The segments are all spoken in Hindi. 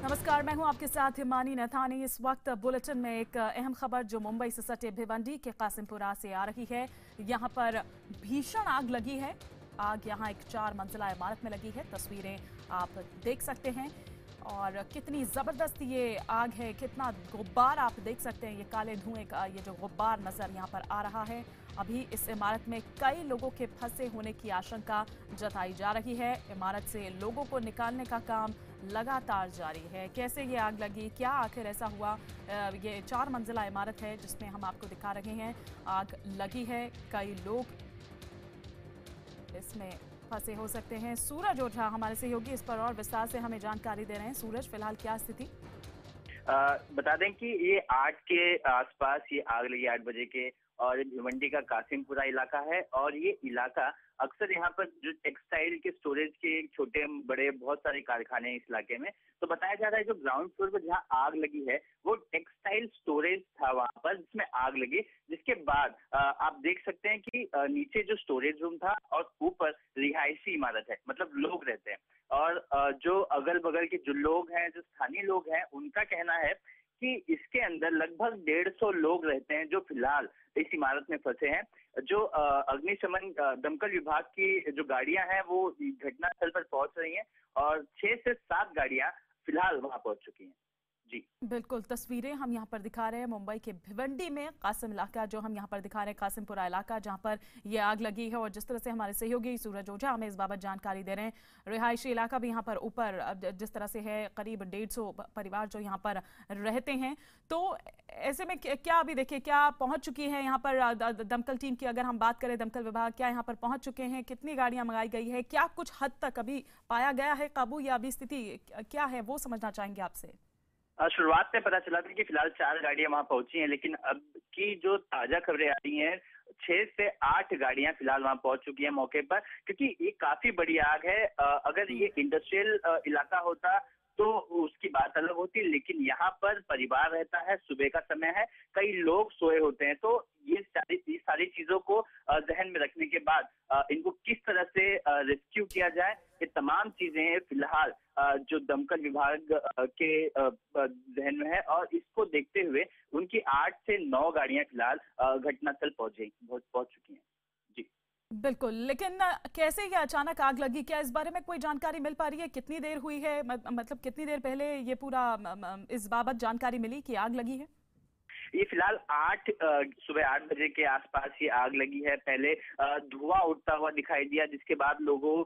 नमस्कार, मैं हूं आपके साथ हिमानी नथानी। इस वक्त बुलेटिन में एक अहम खबर जो मुंबई से सटे भिवंडी के कासिमपुरा से आ रही है। यहां पर भीषण आग लगी है। आग यहां एक 4 मंजिला इमारत में लगी है। तस्वीरें आप देख सकते हैं और कितनी जबरदस्त ये आग है, कितना गुब्बार आप देख सकते हैं। ये काले धुएं का ये जो गुब्बार नजर यहां पर आ रहा है। अभी इस इमारत में कई लोगों के फंसे होने की आशंका जताई जा रही है। इमारत से लोगों को निकालने का काम लगातार जारी है। कैसे ये आग लगी, क्या आखिर ऐसा हुआ? ये 4 मंजिला इमारत है जिसमें हम आपको दिखा रहे हैं आग लगी है। कई लोग इसमें फंसे हो सकते हैं। सूरज ओझा हमारे सहयोगी इस पर और विस्तार से हमें जानकारी दे रहे हैं। सूरज, फिलहाल क्या स्थिति? बता दें कि ये 8 के आसपास ये आग लगी, 8 बजे के, और भिवंडी का कासिमपुरा इलाका है। और ये इलाका अक्सर यहाँ पर जो टेक्सटाइल के स्टोरेज के छोटे बड़े बहुत सारे कारखाने हैं इस इलाके में। तो बताया जा रहा है जो ग्राउंड फ्लोर पर जहाँ आग लगी है वो टेक्सटाइल स्टोरेज था वहां पर, जिसमें आग लगी। जिसके बाद आप देख सकते हैं कि नीचे जो स्टोरेज रूम था और ऊपर रिहायशी इमारत है, मतलब लोग रहते हैं। और जो अगल बगल के जो लोग हैं, जो स्थानीय लोग हैं, उनका कहना है कि इसके अंदर लगभग 150 लोग रहते हैं जो फिलहाल इस इमारत में फंसे हैं। जो अग्निशमन दमकल विभाग की जो गाड़ियां हैं वो घटनास्थल पर पहुंच रही हैं और 6 से 7 गाड़ियां फिलहाल वहां पहुंच चुकी हैं। जी बिल्कुल, तस्वीरें हम यहाँ पर दिखा रहे हैं मुंबई के भिवंडी में कासिम इलाका जो हम यहाँ पर दिखा रहे हैं, कासिमपुरा इलाका जहाँ पर ये आग लगी है। और जिस तरह से हमारे सहयोगी सूरज ओझा हमें इस बाबत जानकारी दे रहे हैं, रिहायशी इलाका भी यहाँ पर ऊपर जिस तरह से है, करीब 150 परिवार जो यहाँ पर रहते हैं। तो ऐसे में क्या अभी देखिए क्या पहुंच चुकी है यहाँ पर दमकल टीम की? अगर हम बात करें दमकल विभाग, क्या यहाँ पर पहुंच चुके हैं? कितनी गाड़ियां मंगाई गई है? क्या कुछ हद तक अभी पाया गया है काबू, या अभी स्थिति क्या है वो समझना चाहेंगे आपसे। शुरुआत में पता चला था कि फिलहाल 4 गाड़ियां वहां पहुंची हैं, लेकिन अब की जो ताजा खबरें आ रही हैं 6 से 8 गाड़ियां फिलहाल वहां पहुंच चुकी हैं मौके पर, क्योंकि ये काफी बड़ी आग है। अगर ये इंडस्ट्रियल इलाका होता तो उसकी बात अलग होती, लेकिन यहाँ पर परिवार रहता है, सुबह का समय है, कई लोग सोए होते हैं। तो ये सारी चीजों को जहन में रखने के बाद इनको किस तरह से रेस्क्यू किया जाए, ये तमाम चीजें फिलहाल जो दमकल विभाग के जहन में है। और इसको देखते हुए उनकी 8 से 9 गाड़ियां फिलहाल घटनास्थल पहुंच चुकी हैं। जी बिल्कुल, लेकिन कैसे ये अचानक आग लगी, क्या इस बारे में कोई जानकारी मिल पा रही है? कितनी देर हुई है, मतलब कितनी देर पहले ये पूरा इस बाबत जानकारी मिली कि आग लगी है? ये फिलहाल सुबह 8 बजे के आसपास ये आग लगी है। पहले धुआं उठता हुआ दिखाई दिया, जिसके बाद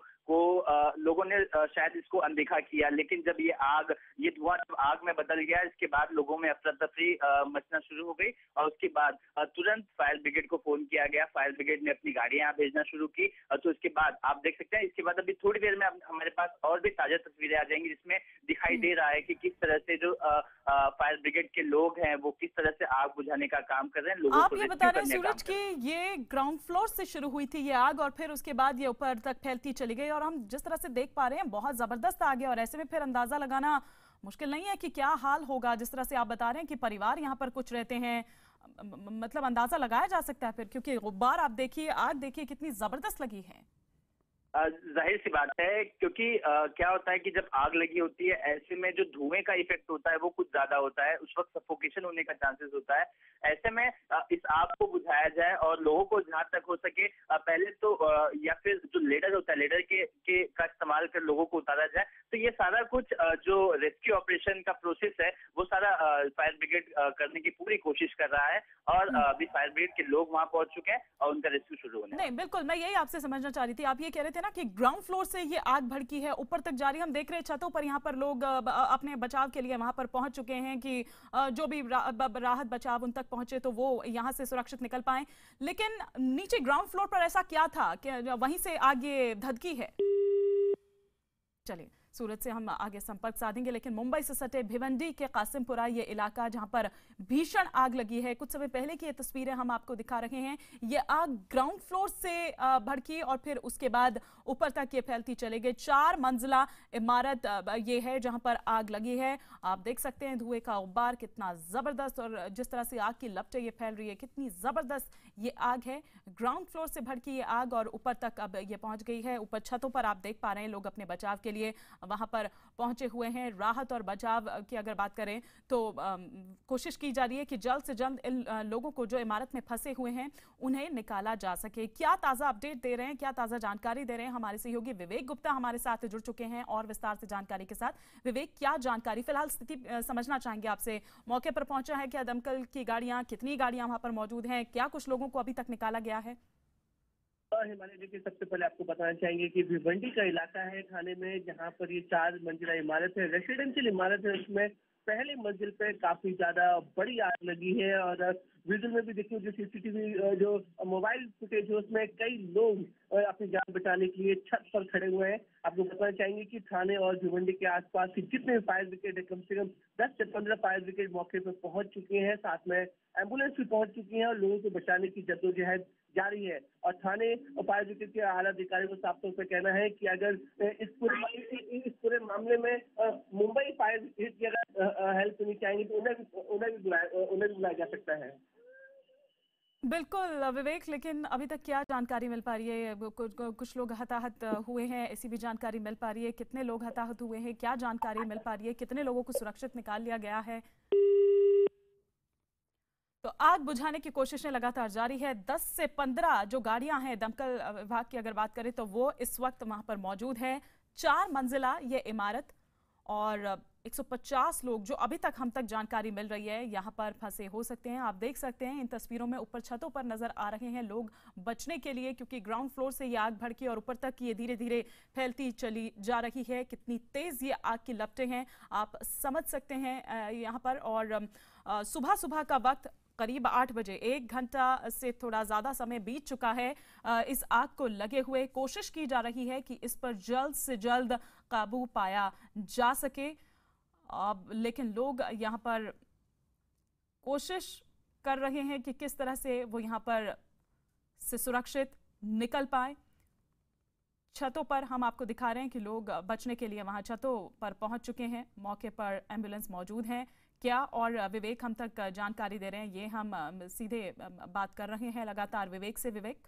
लोगों ने शायद इसको अनदेखा किया, लेकिन जब ये धुआं जब आग में बदल गया, इसके बाद लोगों में अफरा तफरी मचना शुरू हो गई। और उसके बाद तुरंत फायर ब्रिगेड को फोन किया गया। फायर ब्रिगेड ने अपनी गाड़ियां यहाँ भेजना शुरू की। तो इसके बाद आप देख सकते हैं, इसके बाद अभी थोड़ी देर में हमारे पास और भी ताजा तस्वीरें आ जाएंगी, जिसमें दिखाई दे रहा है कि किस तरह से जो फायर ब्रिगेड के लोग हैं वो किस तरह से आग बुझाने का काम कर रहे हैं, लोगों आप को ये बता रहे हैं सूरज कि ये ग्राउंड फ्लोर से शुरू हुई थी ये आग और फिर उसके बाद ये ऊपर तक फैलती चली गई, और हम जिस तरह से देख पा रहे हैं बहुत जबरदस्त आग है। और ऐसे में फिर अंदाजा लगाना मुश्किल नहीं है कि क्या हाल होगा। जिस तरह से आप बता रहे हैं कि परिवार यहाँ पर कुछ रहते हैं, मतलब अंदाजा लगाया जा सकता है फिर, क्योंकि गुब्बार आप देखिए, आग देखिए कितनी जबरदस्त लगी है। जाहिर सी बात है, क्योंकि क्या होता है कि जब आग लगी होती है ऐसे में जो धुएं का इफेक्ट होता है वो कुछ ज्यादा होता है, उस वक्त सफोकेशन होने का चांसेस होता है। ऐसे में इस आग को बुझाया जाए और लोगों को जहां तक हो सके पहले तो या फिर जो लेडर होता है, लेडर के का इस्तेमाल कर लोगों को उतारा जाए। तो ये सारा कुछ जो रेस्क्यू ऑपरेशन का प्रोसेस है वो सारा फायर ब्रिगेड करने की पूरी कोशिश कर रहा है। और अभी फायर ब्रिगेड के लोग वहां पहुंच चुके हैं और उनका रेस्क्यू शुरू होने नहीं, बिल्कुल, मैं यही आपसे समझना चाह रही थी। आप ये कह रहे थे ना कि ग्राउंड फ्लोर से ये आग भड़की है, ऊपर तक जारी। हम देख रहे हैं छतों पर यहाँ पर लोग अपने बचाव के लिए वहां पर पहुंच चुके हैं कि जो भी राहत बचाव उन तक पहुंचे तो वो यहाँ से सुरक्षित निकल पाए। लेकिन नीचे ग्राउंड फ्लोर पर ऐसा क्या था कि वहीं से आग ये धधकी है? चलिए, सूरत से हम आगे संपर्क साधेंगे, लेकिन मुंबई से सटे भिवंडी के कासिमपुरा ये इलाका जहां पर भीषण आग लगी है, कुछ समय पहले की ये तस्वीरें हम आपको दिखा रहे हैं। ये आग ग्राउंड फ्लोर से भड़की और फिर उसके बाद ऊपर तक ये फैलती चली गई। 4 मंजिला इमारत ये है जहां पर आग लगी है। आप देख सकते हैं धुएं का गुब्बार कितना जबरदस्त, और जिस तरह से आग की लपटें ये फैल रही है, कितनी जबरदस्त ये आग है। ग्राउंड फ्लोर से भड़की ये आग और ऊपर तक अब ये पहुंच गई है। ऊपर छतों पर आप देख पा रहे हैं लोग अपने बचाव के लिए वहां पर पहुंचे हुए हैं। राहत और बचाव की अगर बात करें तो कोशिश की जा रही है कि जल्द से जल्द इन लोगों को जो इमारत में फंसे हुए हैं उन्हें निकाला जा सके। क्या ताजा अपडेट दे रहे हैं, क्या ताजा जानकारी दे रहे हैं हमारे सहयोगी विवेक गुप्ता हमारे साथ जुड़ चुके हैं और विस्तार से जानकारी के साथ। विवेक, क्या जानकारी, फिलहाल स्थिति समझना चाहेंगे आपसे। मौके पर पहुंचा है क्या दमकल की गाड़ियां, कितनी गाड़ियां वहां पर मौजूद हैं, क्या कुछ लोगों को अभी तक निकाला गया है? हिमालय देखिए, सबसे पहले आपको बताना चाहेंगे कि भिवंडी का इलाका है थाने में, जहां पर ये 4 मंजिला इमारत है, रेसिडेंशियल इमारत है। उसमें पहले मंजिल पे काफी ज्यादा बड़ी आग लगी है और विजुअल में भी देखिए, जो सीसीटीवी जो मोबाइल फुटेज है उसमें कई लोग अपनी जान बचाने के लिए छत पर खड़े हुए हैं। आपको बताना चाहेंगे कि थाने और भिवंडी के आसपास की जितने फायर ब्रिगेड है, कम से कम 10 से 15 फायर ब्रिगेड मौके पर पहुंच चुके हैं। साथ में एम्बुलेंस भी पहुंच चुकी है और लोगों को बचाने की जद्दोजहद जारी है। और थाने और फायर ब्रिगेड के आला अधिकारियों को साफ तौर पर कहना है कि अगर इस पूरे मामले में मुंबई फायर ब्रिगेड की अगर हेल्प लेनी चाहेंगे तो उन्हें भी बुलाया जा सकता है। बिल्कुल विवेक, लेकिन अभी तक क्या जानकारी मिल पा रही है? कुछ लोग हताहत हुए हैं, ऐसी भी जानकारी मिल पा रही है? कितने लोग हताहत हुए हैं, क्या जानकारी मिल पा रही है? कितने लोगों को सुरक्षित निकाल लिया गया है? तो आग बुझाने की कोशिशें लगातार जारी है। 10 से 15 जो गाड़ियां हैं दमकल विभाग की अगर बात करें तो वो इस वक्त वहां पर मौजूद है। 4 मंजिला ये इमारत और 150 लोग जो अभी तक हम तक जानकारी मिल रही है यहाँ पर फंसे हो सकते हैं। आप देख सकते हैं इन तस्वीरों में ऊपर छतों पर नजर आ रहे हैं लोग बचने के लिए, क्योंकि ग्राउंड फ्लोर से ये आग भड़की और ऊपर तक ये धीरे धीरे फैलती चली जा रही है। कितनी तेज ये आग की लपटें हैं आप समझ सकते हैं यहाँ पर। और सुबह सुबह का वक्त करीब 8 बजे, 1 घंटा से थोड़ा ज्यादा समय बीत चुका है इस आग को लगे हुए। कोशिश की जा रही है कि इस पर जल्द से जल्द काबू पाया जा सके। लेकिन लोग यहाँ पर कोशिश कर रहे हैं कि किस तरह से वो यहाँ पर से सुरक्षित निकल पाए। छतों पर हम आपको दिखा रहे हैं कि लोग बचने के लिए वहां छतों पर पहुंच चुके हैं। मौके पर एम्बुलेंस मौजूद है क्या, और विवेक हम तक जानकारी दे रहे हैं, ये हम सीधे बात कर रहे हैं लगातार विवेक से। विवेक,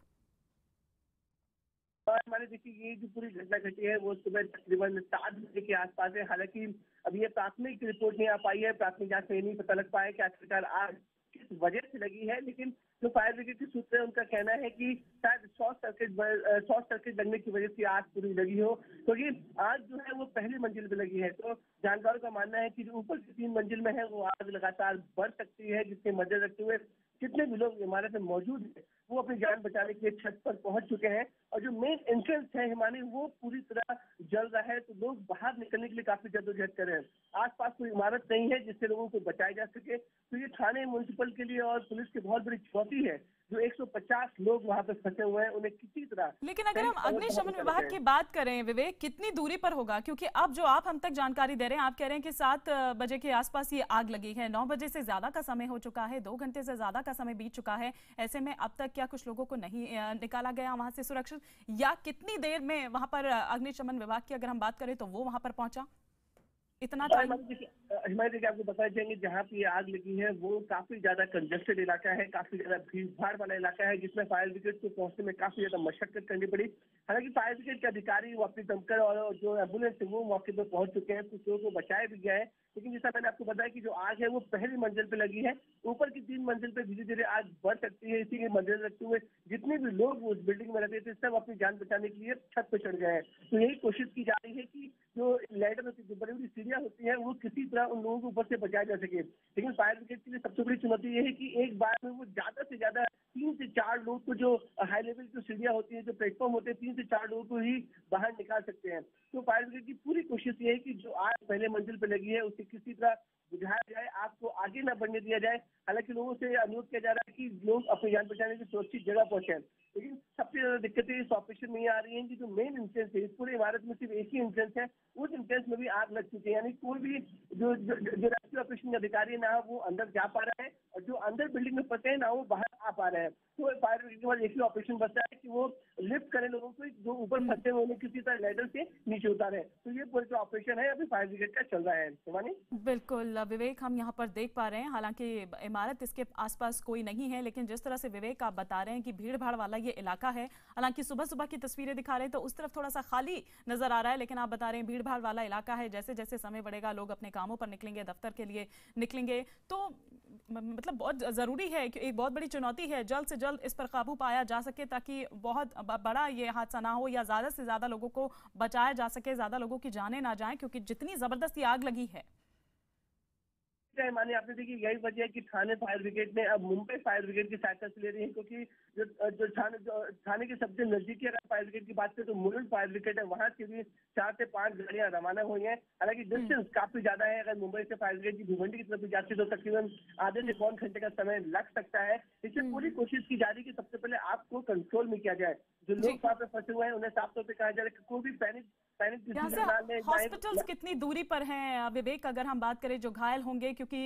हमारे देखिए, ये जो पूरी घटना घटी है वो सुबह तकरीबन 7 बजे के आसपास है। हालांकि अभी ये प्राथमिक रिपोर्ट नहीं आ पाई है, प्राथमिक जांच में नहीं पता लग पाया कि आखिरकार आग किस वजह से लगी है। लेकिन जो फायर ब्रिगेड के सूत्र है उनका कहना है कि शायद शॉर्ट सर्किट लगने की वजह से आग पूरी लगी हो, क्योंकि आग जो है वो पहली मंजिल पे लगी है। तो जानकारों का मानना है कि जो ऊपर की 3 मंजिल में है वो आग लगातार बढ़ सकती है, जिसके मद्देनजर रखते हुए जितने भी लोग इमारत में मौजूद है वो अपनी जान बचाने के लिए छत पर पहुंच चुके हैं। और जो मेन एंट्रेंस है हिमानी, वो पूरी तरह जल रहा है, तो लोग बाहर निकलने के लिए काफी जद्दोजहद कर रहे हैं। आसपास कोई इमारत नहीं है जिससे लोगों को बचाया जा सके, तो ये थाने म्युनिसिपल के लिए और पुलिस की बहुत बड़ी चुनौती है। जो 150 लोग वहां पर फंसे हुए हैं उन्हें किसी तरह। लेकिन अगर हम अग्निशमन विभाग की बात करें विवेक, कितनी दूरी पर होगा? क्योंकि अब जो आप हम तक जानकारी दे रहे हैं, आप कह रहे हैं कि 7 बजे के आसपास ये आग लगी है। 9 बजे से ज्यादा का समय हो चुका है, 2 घंटे से ज्यादा का समय बीत चुका है। ऐसे में अब तक क्या कुछ लोगों को नहीं निकाला गया वहां से सुरक्षित, या कितनी देर में वहां पर अग्निशमन विभाग की अगर हम बात करें तो वो वहां पर पहुंचा? इतना टाइम? हिमायत देखिए, आपको बताना चाहेंगे जहाँ पे ये आग लगी है वो काफी ज्यादा कंजेस्टेड इलाका है, काफी ज्यादा भीड़ भाड़ वाला इलाका है, जिसमें फायर ब्रिगेड को पहुंचने में काफी ज्यादा मशक्कत करनी पड़ी। हालांकि फायर ब्रिगेड के अधिकारी वो अपनी दमकल और जो एम्बुलेंस है वो मौके पर पहुंच चुके हैं, कुछ लोगों को बचाया भी गया है। लेकिन जैसा मैंने आपको बताया कि जो आग है वो पहली मंजिल पे लगी है, ऊपर की 3 मंजिल पे धीरे धीरे आग बढ़ सकती है। इसी के मद्देनजर रखते हुए जितने भी लोग उस बिल्डिंग में रहते थे सब अपनी जान बचाने के लिए छत पर चढ़ गए हैं। तो यही कोशिश की जा रही है कि जो लैडर होती है, जो बड़ी बड़ी सीढ़ियां होती है, वो किसी तरह उन लोगों को ऊपर से बचाया जा सके। लेकिन फायर ब्रिगेड के लिए सबसे बड़ी चुनौती ये है कि एक बार में वो ज्यादा से ज्यादा 3 से 4 लोग को, जो हाई लेवल की सीढ़ियां होती है, जो प्लेटफॉर्म होते हैं, 3 से 4 लोगों को ही बाहर निकाल सकते हैं। तो फायर ब्रिगेड की पूरी कोशिश ये है कि जो आग पहले मंजिल पे लगी है उसे किसी तरह बुझाया जाए, आग को आगे न बढ़ने दिया जाए। हालांकि लोगों से अनुरोध किया जा रहा है कि लोग अपनी जान बचाने की सुरक्षित जगह पहुंचे। लेकिन सबसे ज्यादा दिक्कतें इस ऑपरेशन में ये आ रही है कि जो मेन एंट्रेंस है, इस पूरी इमारत में सिर्फ एक ही एंट्रेंस है, उस एंट्रेंस में भी आग लग चुकी है। यानी कोई भी जो रेस्क्यू ऑपरेशन अधिकारी ना वो अंदर जा पा रहा है, और जो अंदर बिल्डिंग में फंसे हैं ना वो बाहर आ पा रहे हैं। तो फायर ब्रिगेड के पास एक ही ऑपरेशन बचा है कि वो लिफ्ट करें लोगों को, जो ऊपर फंसे हुए उन्हें किसी तरह लैडर से नीचे उतारें। तो ये पूरा जो ऑपरेशन है अभी फायर ब्रिगेड का चल रहा है। शिवानी, बिल्कुल विवेक, हम यहाँ पर देख पा रहे हैं, हालांकि इमारत इसके आसपास कोई नहीं है, लेकिन जिस तरह से विवेक आप बता रहे हैं कि भीड़ भाड़ वाला ये इलाका है, हालांकि सुबह सुबह की तस्वीरें दिखा रहे हैं तो उस तरफ थोड़ा सा खाली नजर आ रहा है, लेकिन आप बता रहे हैं भीड़ भाड़ वाला इलाका है। जैसे जैसे समय बढ़ेगा लोग अपने कामों पर निकलेंगे, दफ्तर के लिए निकलेंगे, तो मतलब बहुत जरूरी है कि एक बहुत बड़ी चुनौती है जल्द से जल्द इस पर काबू पाया जा सके, ताकि बहुत बड़ा ये हादसा ना हो या ज्यादा से ज्यादा लोगों को बचाया जा सके, ज्यादा लोगों की जानें ना जाएं, क्योंकि जितनी जबरदस्त ये आग लगी है। मानिए आपने देखिए यही वजह है कि थाने फायर ब्रिगेड ने अब मुंबई फायर ब्रिगेड की सहायता से ले रही है, क्योंकि जो थाने के सबसे नजदीकी अगर फायर ब्रिगेड की बात करें तो मुलुंड फायर ब्रिगेड है, वहां से भी 4 से 5 गाड़ियां रवाना हुई हैं। हालांकि डिस्टेंस काफी ज्यादा है, अगर मुंबई से फायर ब्रिगेड की भिवंडी की तरफ भी जाती है तो तकरीबन आधे से पौन घंटे का समय लग सकता है। इससे पूरी कोशिश की जा रही है कि सबसे पहले आग को कंट्रोल में किया जाए। जो लोग वहाँ पे फंसे हुए हैं उन्हें साफ तौर पर कहा जा रहा है कि कोई भी पैनिक हॉस्पिटल्स कितनी दूरी पर हैं विवेक, अगर हम बात करें जो घायल होंगे, क्योंकि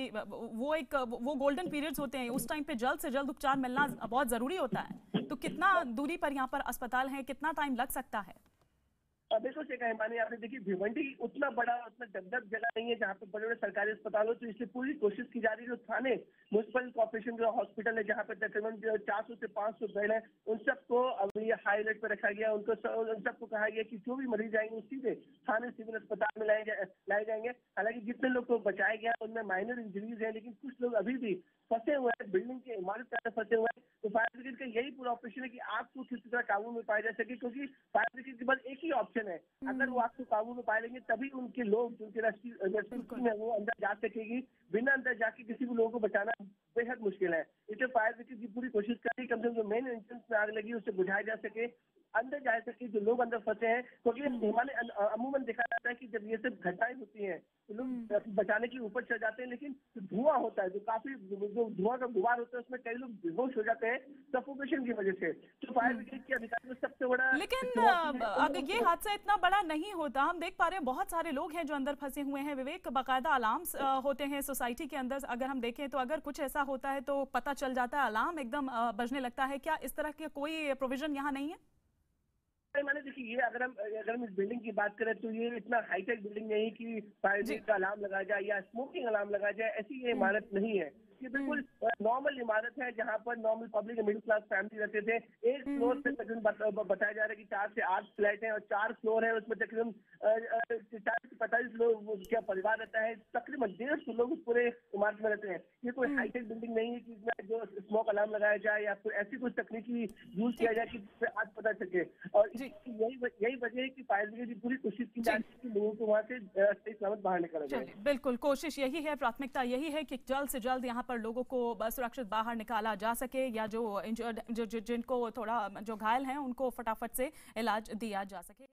वो गोल्डन पीरियड्स होते हैं, उस टाइम पे जल्द से जल्द उपचार मिलना बहुत जरूरी होता है, तो कितना दूरी पर यहाँ पर अस्पताल है, कितना टाइम लग सकता है? देखो शेखा हिमानी, आपने देखिए भिवंडी उतना बड़ा उतना डेवलप जगह नहीं है जहाँ पे बड़े बड़े सरकारी अस्पताल हो, तो इसलिए पूरी कोशिश की जा रही है जो थाने म्यूनसिपल कॉर्पोरेशन जो हॉस्पिटल है जहाँ पे तकरीबन 400 से 500 बेड है, उन सबको अभी हाई अलर्ट पर रखा गया। उन सबको कहा गया कि जो भी मरीज आएंगे सीधे थाने सिविल अस्पताल में लाए जाएंगे। हालांकि जितने लोग को बचाया गया उनमें माइनर इंजरीज है, लेकिन कुछ लोग अभी भी फंसे हुए हैं, बिल्डिंग के इमारत के अंदर फंसे हुए हैं। तो फायर ब्रिगेड का यही पूरा ऑपरेशन है कि आग को किसी तरह काबू में पाया जा सके, क्योंकि फायर ब्रिगेड के पास एक ही ऑप्शन है, अगर वो आग को काबू में पा लेंगे तभी उनके लोग जो उनके रेस्क्यू टीम है वो अंदर जा सकेगी। बिना अंदर जाके किसी भी लोगों को बचाना बेहद मुश्किल है। इसलिए फायर ब्रिगेड की पूरी कोशिश करी कम से कम जो मेन एंट्रेंस में आग लगी उसे बुझाया जा सके, अंदर जा सके जो लोग अंदर फंसे हैं। क्योंकि हिमालय अमूमन देखा जाता है कि जब ये सब घटनाएं होती हैं तो लोग बचाने के ऊपर चढ़ जाते हैं, लेकिन धुआं होता है, जो काफी जो धुआं का गुबार होता है उसमें कई लोग बेहोश हो जाते हैं सफोकेशन की वजह से। तो फायर ब्रिगेड के अधिकारी सबसे बड़ा, लेकिन अगर ये हादसा इतना बड़ा नहीं होता, हम देख पा रहे हैं बहुत सारे लोग हैं जो अंदर फंसे हुए हैं विवेक, बाकायदा अलार्म्स होते हैं सोसाइटी के अंदर, अगर हम देखें तो अगर कुछ ऐसा होता है तो पता चल जाता है, अलार्म एकदम बजने लगता है। क्या इस तरह के कोई प्रोविजन यहाँ नहीं है? मैंने देखिए ये अगर हम इस बिल्डिंग की बात करें तो ये इतना हाईटेक बिल्डिंग नहीं कि फायर ब्रिगेड का अलार्म लगाया जाए या स्मोकिंग अलार्म लगाया जाए, ऐसी ये इमारत नहीं है। ये बिल्कुल नॉर्मल इमारत है जहाँ पर normal public middle class family रहते थे। एक फ्लोर पे तकरीबन बताया जा रहा है कि 4 से 8 फ्लैट हैं और 4 फ्लोर है, उसमें तकरीबन 40 से 45 लोग क्या परिवार रहता है, तकरीबन 150 लोग उस पूरे इमारत में रहते हैं। ये कोई हाईटेक बिल्डिंग नहीं है कि इसमें जो स्मोक अलार्म लगाया जाए या फिर ऐसी कोई तकनीकी यूज किया जाए कि आग पता सके। और यही वजह है कि फायर ब्रिगेड की पूरी कोशिश की जा रही है कि लोगों को वहाँ से सही सलामत बाहर निकाला जाए। बिल्कुल, कोशिश यही है, प्राथमिकता यही है कि जल्द से जल्द यहाँ पर लोगों को सुरक्षित बाहर निकाला जा सके, या जो इंजर्ड जिनको थोड़ा जो घायल हैं उनको फटाफट से इलाज दिया जा सके।